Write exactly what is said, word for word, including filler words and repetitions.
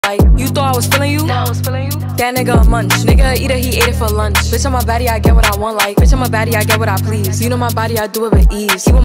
Like, you thought I was feeling you? Nah, I was feeling you. That nigga a munch. Nigga eater, he ate it for lunch. Bitch, on my body, I get what I want. Like, bitch, on my body, I get what I please. You know my body, I do it with ease.